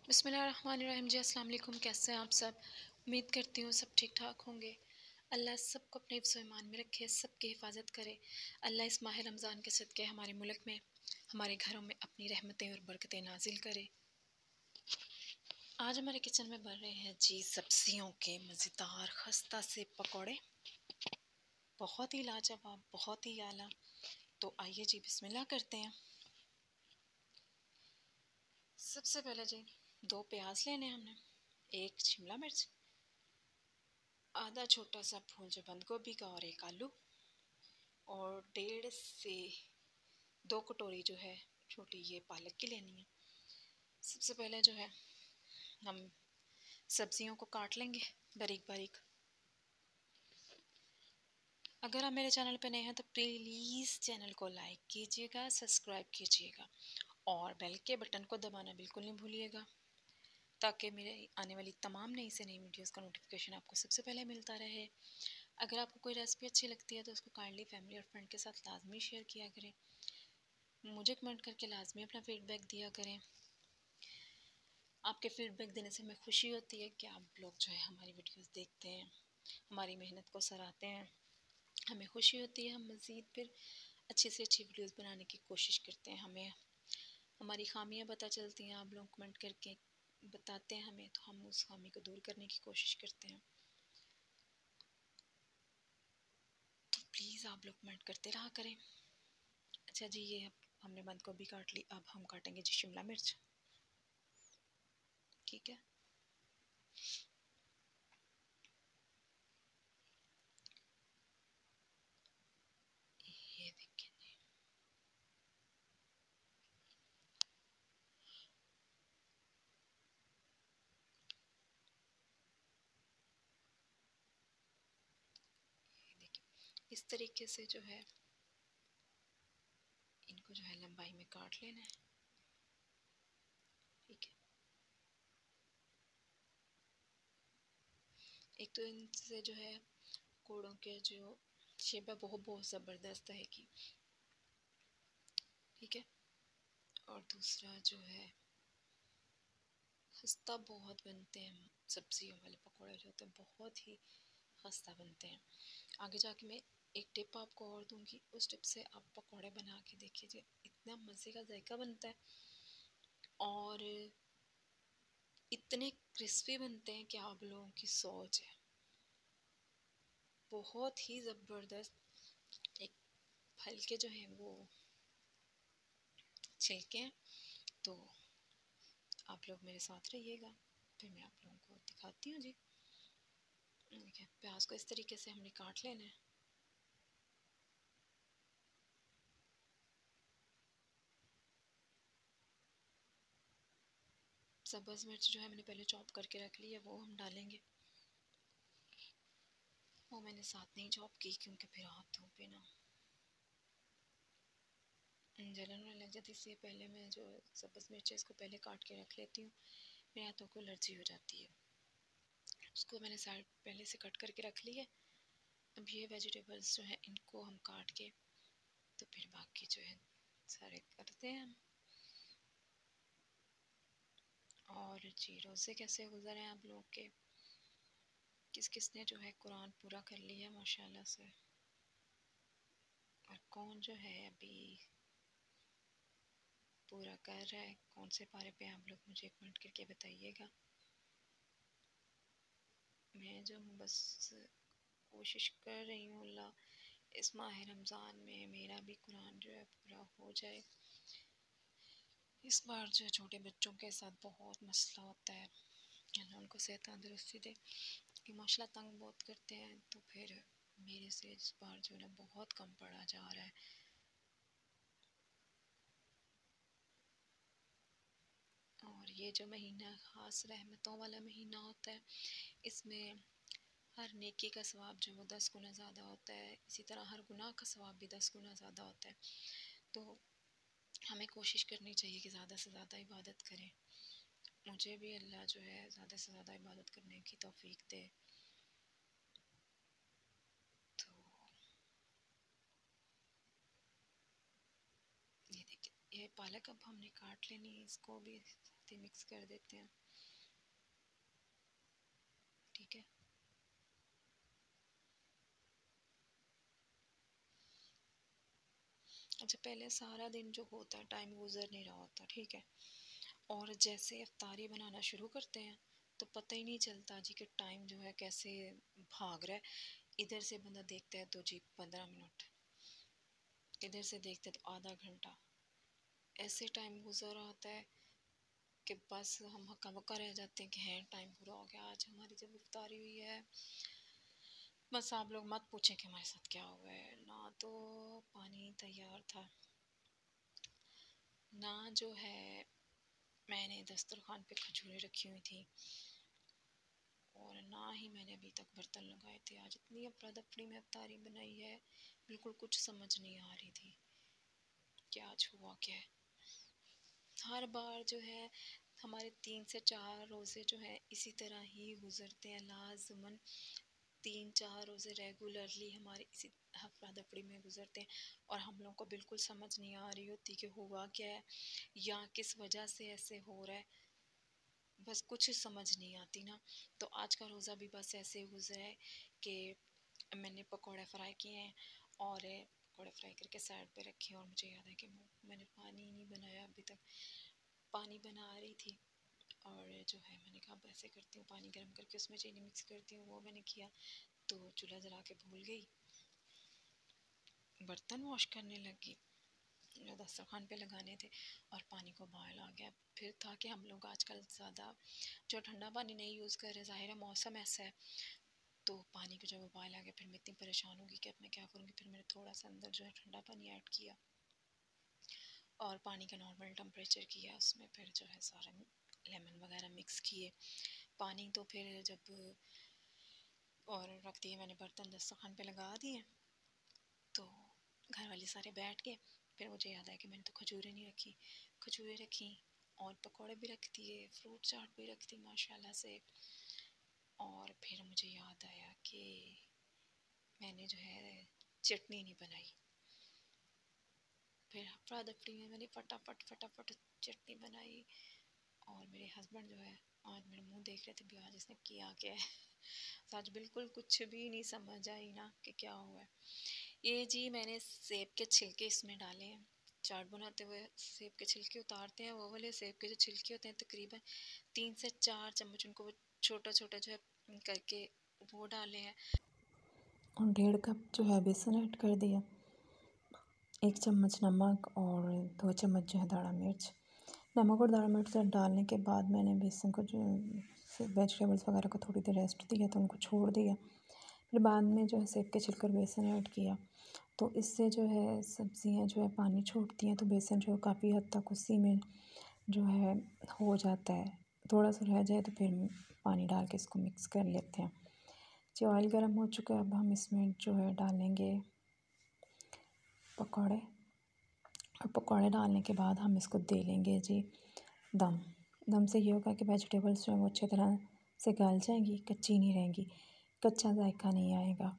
बिस्मिल्लाहिर्रहमानिर्रहीम जी, अस्सलाम वालेकुम। कैसे हैं आप सब? उम्मीद करती हूँ सब ठीक ठाक होंगे। अल्लाह सबको अपने हिफ्ज़ व ईमान में रखे, सबकी हिफाजत करे। अल्लाह इस माह रमज़ान के सदक़े हमारे मुल्क में, हमारे घरों में अपनी रहमतें और बरकतें नाजिल करे। आज हमारे किचन में बन रहे हैं जी सब्जियों के मज़ेदार खस्ता से पकौड़े। बहुत ही लाजवाब, बहुत ही आला। तो आइए जी बिस्मिल्लाह करते हैं। सबसे पहले जी 2 प्याज लेने हमने, 1 शिमला मिर्च, आधा छोटा सा फूल जो बंद गोभी का और 1 आलू, और 1.5 से 2 कटोरी जो है छोटी ये पालक की लेनी है। सबसे पहले जो है हम सब्जियों को काट लेंगे बारीक बारीक। अगर आप मेरे चैनल पे नए हैं तो प्लीज़ चैनल को लाइक कीजिएगा, सब्सक्राइब कीजिएगा और बेल के बटन को दबाना बिल्कुल नहीं भूलिएगा, ताकि मेरे आने वाली तमाम नई से नई वीडियोस का नोटिफिकेशन आपको सबसे पहले मिलता रहे। अगर आपको कोई रेसिपी अच्छी लगती है तो उसको काइंडली फैमिली और फ्रेंड के साथ लाजमी शेयर किया करें। मुझे कमेंट करके लाजमी अपना फीडबैक दिया करें। आपके फीडबैक देने से हमें खुशी होती है कि आप लोग जो है हमारी वीडियोस देखते हैं, हमारी मेहनत को सराहते हैं। हमें खुशी होती है, हम मज़ीद फिर अच्छी से अच्छी वीडियोस बनाने की कोशिश करते हैं। हमें हमारी खामियां पता चलती हैं, आप लोग कमेंट करके बताते हैं हमें, तो हम उस खामी को दूर करने की कोशिश करते हैं। तो प्लीज़ आप लोग कमेंट करते रहा करें। अच्छा जी, ये हमने बंद गोभी काट ली, अब हम काटेंगे जी शिमला मिर्च। ठीक है, ये देखिए जी, ये देखिए इस तरीके से जो है इनको जो है लंबाई में काट लेना है। ठीक है, एक तो इनसे जो है कोड़ों के जो शेप है वो बहुत ज़बरदस्त है कि, ठीक है, और दूसरा जो है खस्ता बहुत बनते हैं। सब्जियों वाले पकौड़े जो होते हैं बहुत ही खस्ता बनते हैं। आगे जाके मैं एक टिप आपको और दूंगी, उस टिप से आप पकौड़े बना के देखिए, इतना मज़े का जायका बनता है और इतने क्रिस्पी बनते हैं कि आप लोगों की सोच है। बहुत ही ज़बरदस्त। एक फल के जो है वो छिलके हैं, तो आप लोग मेरे साथ रहिएगा, फिर मैं आप लोगों को दिखाती हूँ जी। देखिए प्याज को इस तरीके से हमने काट लेना है। सब्ज़ मिर्च जो है मैंने पहले चॉप करके रख ली है, वो हम डालेंगे। वो मैंने साथ नहीं चॉप की क्योंकि फिर हाथों पे ना जलन होने लग जाती, इसलिए पहले मैं जो सब्ज़ मिर्च है इसको पहले काट के रख लेती हूँ, मेरे हाथों को एलर्जी हो जाती है। उसको मैंने साइड पहले से कट करके रख ली है। अब ये वेजिटेबल्स जो है इनको हम काट के तो फिर बाकी जो है सारे करते हैं हम। और जी रोज़े कैसे गुजरे हैं आप लोग के? किस किस ने जो है कुरान पूरा कर लिया माशाल्लाह से, और कौन जो है अभी पूरा कर रहा है, कौन से पारे पे आप लोग मुझे कमेंट करके बताइएगा। मैं जो हूँ बस कोशिश कर रही हूँ अल्लाह इस माह रमज़ान में मेरा भी कुरान जो है पूरा हो जाए। इस बार जो छोटे बच्चों के साथ बहुत मसला होता है, अल्लाह उनको सेहत तंदुरुस्ती दे कि माशाल्लाह तंग बहुत करते हैं, तो फिर मेरे से इस बार जो है ना बहुत कम पढ़ा जा रहा है। और ये जो महीना ख़ास रहमतों वाला महीना होता है, इसमें हर नेकी का सवाब जो वो 10 गुना ज़्यादा होता है, इसी तरह हर गुनाह का सवाब भी 10 गुना ज़्यादा होता है। तो हमें कोशिश करनी चाहिए कि ज़्यादा से ज़्यादा इबादत करें। मुझे भी अल्लाह जो है ज़्यादा से ज़्यादा इबादत करने की तौफीक दे। तो ये देखिए ये पालक अब हमने काट लेनी है, इसको भी साथ ही मिक्स कर देते हैं। ठीक है, अच्छा पहले सारा दिन जो होता है टाइम गुजर नहीं रहा होता, ठीक है, और जैसे इफ्तारी बनाना शुरू करते हैं तो पता ही नहीं चलता जी कि टाइम जो है कैसे भाग रहा है। इधर से बंदा देखता है तो जी 15 मिनट, इधर से देखते तो आधा घंटा, ऐसे टाइम गुजर आता है कि बस हम हक्का बक्का रह जाते हैं कि हैं टाइम पूरा हो गया, आज हमारी जब इफ्तारी हुई है। बस आप लोग मत पूछें कि हमारे साथ क्या हुआ है, ना तो पानी तैयार था, ना जो है मैंने दस्तरखान पे खजूरें रखी हुई थी, और ना ही मैंने अभी तक बर्तन लगाए थे। आज इतनी अफरा दफड़ी में इफ्तारी बनाई है, बिल्कुल कुछ समझ नहीं आ रही थी कि आज हुआ क्या है। हर बार जो है हमारे 3 से 4 रोज़े जो है इसी तरह ही गुजरते हैं, लाजमन 3-4 रोज़े रेगुलरली हमारे इसी हफ्ता दफड़ी में गुजरते हैं, और हम लोगों को बिल्कुल समझ नहीं आ रही होती कि हुआ क्या है या किस वजह से ऐसे हो रहा है, बस कुछ समझ नहीं आती ना। तो आज का रोज़ा भी बस ऐसे गुजरा है कि मैंने पकौड़े फ्राई किए हैं, और पकौड़े फ्राई करके साइड पे रखे हैं, और मुझे याद है कि मैंने पानी नहीं बनाया अभी तक, पानी बना रही थी, और जो है मैंने कहा अब ऐसे करती हूँ पानी गर्म करके उसमें चीनी मिक्स करती हूँ, वो मैंने किया तो चूल्हा जला के भूल गई, बर्तन वॉश करने लगी, दस्तरखान पे लगाने थे और पानी को बॉयल आ गया। फिर था कि हम लोग आजकल ज़्यादा जो ठंडा पानी नहीं यूज़ कर रहे, ज़ाहिर है मौसम ऐसा है, तो पानी को जब उबाल आ गया फिर मैं इतनी परेशान होगी कि अब मैं क्या करूँगी। फिर मैंने थोड़ा सा अंदर जो है ठंडा पानी ऐड किया और पानी का नॉर्मल टेम्परेचर किया, उसमें फिर जो है सारा लेमन वगैरह मिक्स किए, पानी तो फिर जब और रख दिए मैंने, बर्तन दस्तरखान पे लगा दिए, तो घर वाले सारे बैठ गए। फिर मुझे याद आया कि मैंने तो खजूरें नहीं रखी, खजूरें रखी और पकौड़े भी रख दिए, फ्रूट चाट भी रख दी माशाल्लाह से। और फिर मुझे याद आया कि मैंने जो है चटनी नहीं बनाई, फिर अफरा दफड़ी में मैंने फटाफट फटाफट चटनी बनाई, और मेरे हस्बैंड जो है आज मेरे मुंह देख रहे थे भी आज इसने किया क्या है। आज बिल्कुल कुछ भी नहीं समझ आई ना कि क्या हुआ है। ये जी मैंने सेब के छिलके इसमें डाले हैं, चाट बनाते हुए सेब के छिलके उतारते हैं, वो वाले सेब के जो छिलके होते हैं तकरीबन 3 से 4 चम्मच, उनको वो छोटा छोटा जो है करके वो डाले हैं, और 1.5 कप जो है बेसन ऐड कर दिया, 1 चम्मच नमक और 2 चम्मच जो है दाढ़ा मिर्च। नमक और दाढ़ा मिर्च डालने के बाद मैंने बेसन को जो वेजिटेबल्स वगैरह को थोड़ी देर रेस्ट दिया तो उनको छोड़ दिया, फिर बाद में जो है सेब के छिलकर बेसन ऐड किया। तो इससे जो है सब्ज़ियाँ जो है पानी छोड़ती हैं, तो बेसन जो है काफ़ी हद तक उसी में जो है हो जाता है, थोड़ा सा रह जाए तो फिर पानी डाल के इसको मिक्स कर लेते हैं। जो ऑयल गर्म हो चुका है, अब हम इसमें जो है डालेंगे पकौड़े, और पकौड़े डालने के बाद हम इसको दे लेंगे जी दम से ये होगा कि वेजिटेबल्स जो है वो अच्छी तरह से गल जाएंगी, कच्ची नहीं रहेंगी, कच्चा जायका नहीं आएगा,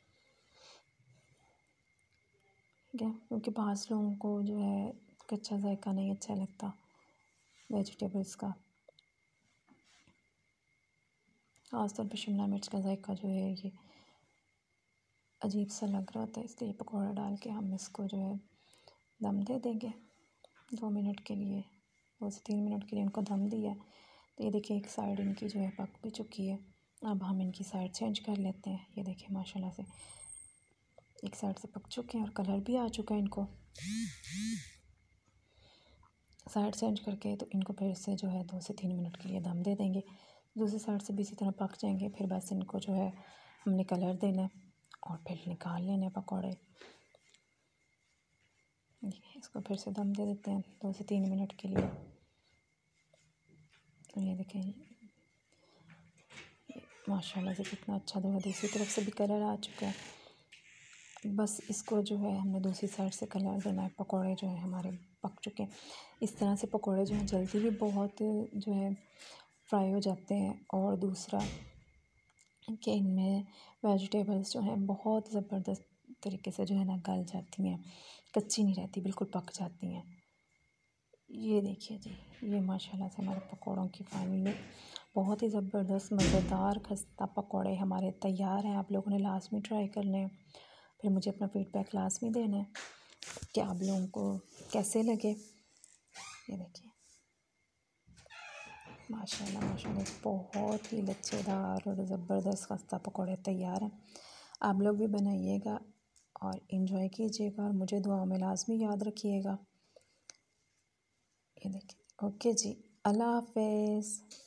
ठीक है, क्योंकि बाज़ लोगों को जो है कच्चा जायका नहीं अच्छा लगता वेजिटेबल्स का, ख़ासतौर पर शिमला मिर्च का जायका जो है ये अजीब सा लग रहा था, इसलिए पकौड़ा डाल के हम इसको जो है दम दे देंगे 2 मिनट के लिए, 2 से 3 मिनट के लिए इनको दम दिया। तो ये देखिए एक साइड इनकी जो है पक भी चुकी है, अब हम इनकी साइड चेंज कर लेते हैं। ये देखिए माशाल्लाह से एक साइड से पक चुके हैं और कलर भी आ चुका है इनको, साइड चेंज करके तो इनको फिर से जो है 2 से 3 मिनट के लिए दम दे देंगे, दूसरी साइड से भी इसी तरह पक जाएंगे, फिर बस इनको जो है हमने कलर देना है और फिर निकाल लेने पकौड़े। इसको फिर से दम दे देते हैं 2 से 3 मिनट के लिए। ये देखें माशाल्लाह से कितना अच्छा दो, दूसरी तरफ से भी कलर आ चुका है, बस इसको जो है हमने दूसरी साइड से कलर देना है। पकौड़े जो है हमारे पक चुके हैं, इस तरह से पकौड़े जो हैं जल्दी भी बहुत जो है फ्राई हो जाते हैं, और दूसरा कि इनमें वेजिटेबल्स जो हैं बहुत ज़बरदस्त तरीके से जो है ना गल जाती हैं, कच्ची नहीं रहती, बिल्कुल पक जाती हैं। ये देखिए जी, ये माशाल्लाह से हमारे पकौड़ों की फाइनल लुक। बहुत ही ज़बरदस्त मज़ेदार खस्ता पकौड़े हमारे तैयार हैं। आप लोगों ने लास्ट में ट्राई करने हैं, फिर मुझे अपना फीडबैक लास्ट में देना है कि आप लोगों को कैसे लगे। ये देखिए माशाल्लाह माशाल्लाह बहुत ही लच्छेदार और ज़बरदस्त खस्ता पकौड़े तैयार हैं। आप लोग भी बनाइएगा और इन्जॉय कीजिएगा और मुझे दुआ में लाजमी याद रखिएगा। ये देखिए, ओके जी, अल्लाह हाफ़िज़।